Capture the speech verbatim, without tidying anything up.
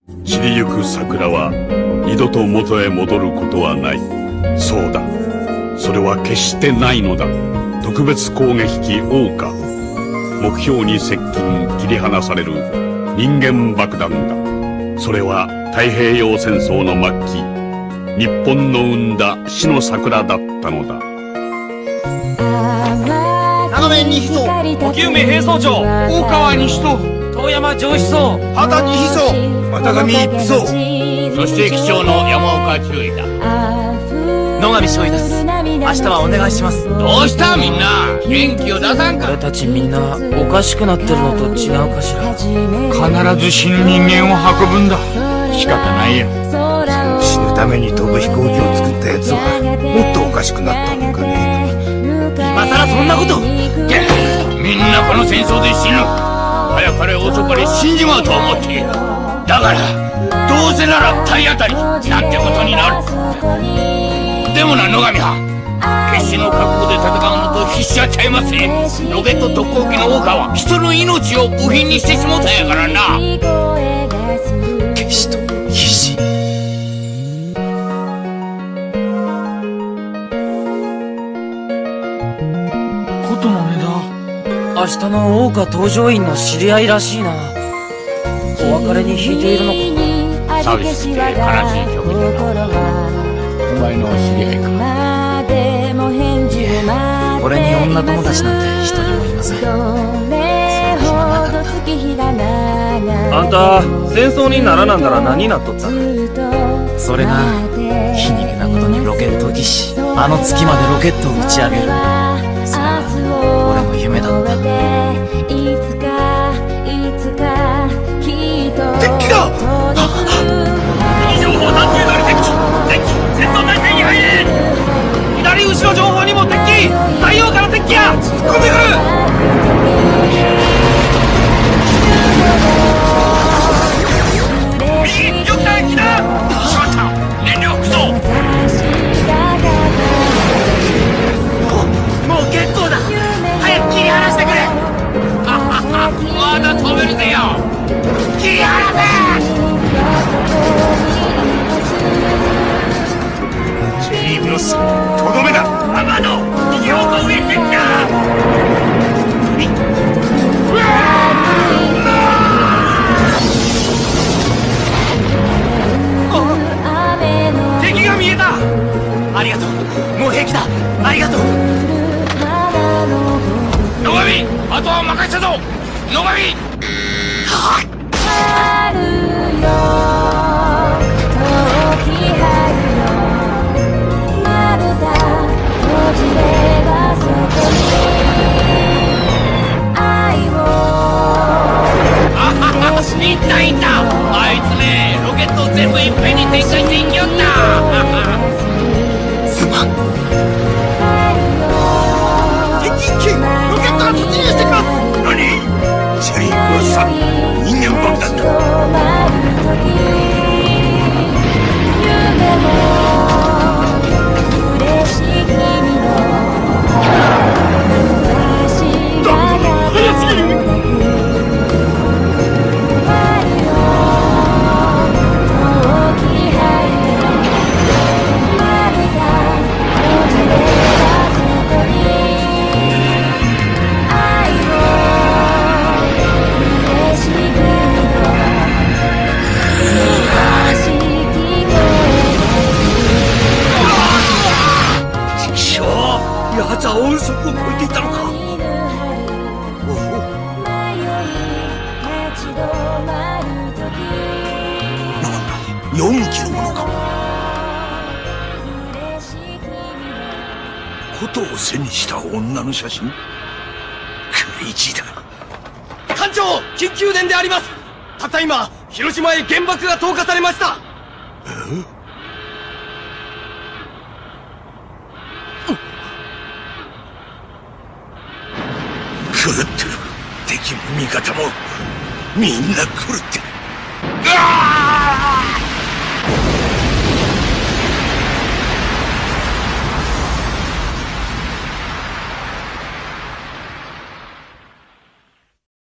散りゆく桜は二度と元へ戻ることはない。そうだ、それは決してないのだ。特別攻撃機桜花、目標に接近、切り離される人間爆弾だ。それは太平洋戦争の末期、日本の生んだ死の桜だったのだ。 長め二飛曹、 沖梅兵曹長、 大川二飛曹、 遠山上飛曹、 秦二飛曹、渡上一飛曹、 そして機長の山岡中尉だ。 野上少尉です。明日はお願いします。 どうしたみんな、元気を出さんか。 俺たちみんなおかしくなってるのと違うかしら。 必ず死ぬ人間を運ぶんだ。仕方ないや。死ぬために飛ぶ飛行機を作ったやつはもっとおかしくなったのかね。 今さらそんなこと。 みんなこの戦争で死ぬ。早かれ遅かれ死んじまうと思っている。だからどうせなら体当たりなんてことになる。でもな野上は決死の覚悟で戦うのと必死はちゃいません。ロケット特攻機の桜花は人の命を部品にしてしもたんやからな。 決死と必死。 ことのねだ。 明日の桜花搭乗員の知り合いらしいな。お別れに弾いているのか。 寂しくて悲しい曲じゃな。お前の知り合いか。 いえ、俺に女友達なんて一人もいません。そんな暇なかった。あんた戦争にならなんだら何になっとった。それが皮肉なことにロケット技師、あの月までロケットを打ち上げる。それは俺の夢だった。 敵だ。 情報探知なり敵機、敵機戦闘態勢に入れ。 左後ろ情報にも敵機、太陽から敵機や突っ込んでくる。 右よくだ敵だ。しまった、燃料服装。 もう結構だ、早く切り離してくれ。 まだ止めるぜよ。切り離せ。 ジェリーブロス、とどめだ。 アマド、右方向上敵だ。うわあ、敵が見えた。ありがとう、もう平気だ。ありがとう。 野上、あとは任せたぞ。野上。はっ。いったいった。あいつね、ロケットを全部いっぺんに展開していきよった。 すまん。敵一機、ロケットが突入してきます。何？ジェリーブロスさん、人間爆弾だ。奴は音速を超えていたのか。なんだ、よん機のものか。ことを背にした女の写真。クレイジーだ。 艦長、緊急電であります。たった今広島へ原爆が投下されました。 え？狂ってる。敵も味方もみんな狂ってる。